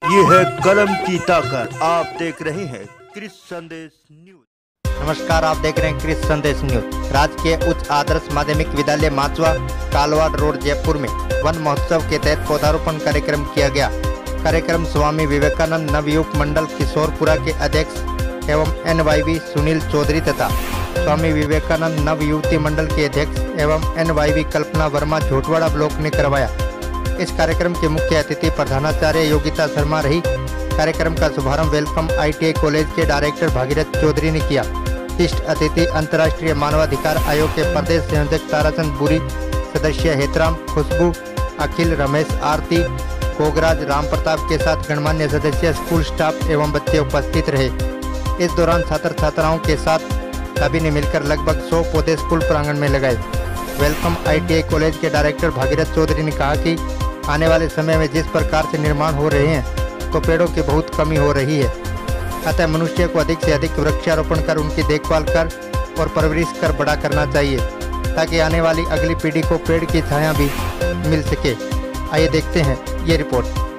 ये है कलम की ताकत। आप देख रहे हैं क्रिस संदेश न्यूज। नमस्कार, आप देख रहे हैं क्रिस संदेश न्यूज। राजकीय उच्च आदर्श माध्यमिक विद्यालय माचवा कालवाड़ रोड जयपुर में वन महोत्सव के तहत पौधारोपण कार्यक्रम किया गया। कार्यक्रम स्वामी विवेकानंद नवयुवक मंडल किशोरपुरा के अध्यक्ष एवं NYV सुनील चौधरी तथा स्वामी विवेकानंद नव युवती मंडल के अध्यक्ष एवं NYV कल्पना वर्मा झोटवाड़ा ब्लॉक ने करवाया। इस कार्यक्रम के मुख्य अतिथि प्रधानाचार्य योगिता शर्मा रही। कार्यक्रम का शुभारंभ वेलकम ITI कॉलेज के डायरेक्टर भागीरथ चौधरी ने किया। विशिष्ट अतिथि अंतर्राष्ट्रीय मानवाधिकार आयोग के प्रदेश संयोजक ताराचंद बुरी, सदस्य हेतराम, खुशबू, अखिल, रमेश, आरती, गोगराज, राम प्रताप के साथ गणमान्य सदस्य, स्कूल स्टाफ एवं बच्चे उपस्थित रहे। इस दौरान छात्र छात्राओं के साथ सभी ने मिलकर लगभग 100 पौधे स्कूल प्रांगण में लगाए। वेलकम ITI कॉलेज के डायरेक्टर भागीरथ चौधरी ने कहा कि आने वाले समय में जिस प्रकार से निर्माण हो रहे हैं तो पेड़ों की बहुत कमी हो रही है। अतः मनुष्य को अधिक से अधिक वृक्षारोपण कर उनकी देखभाल कर और परवरिश कर बड़ा करना चाहिए ताकि आने वाली अगली पीढ़ी को पेड़ की छाया भी मिल सके। आइए देखते हैं ये रिपोर्ट।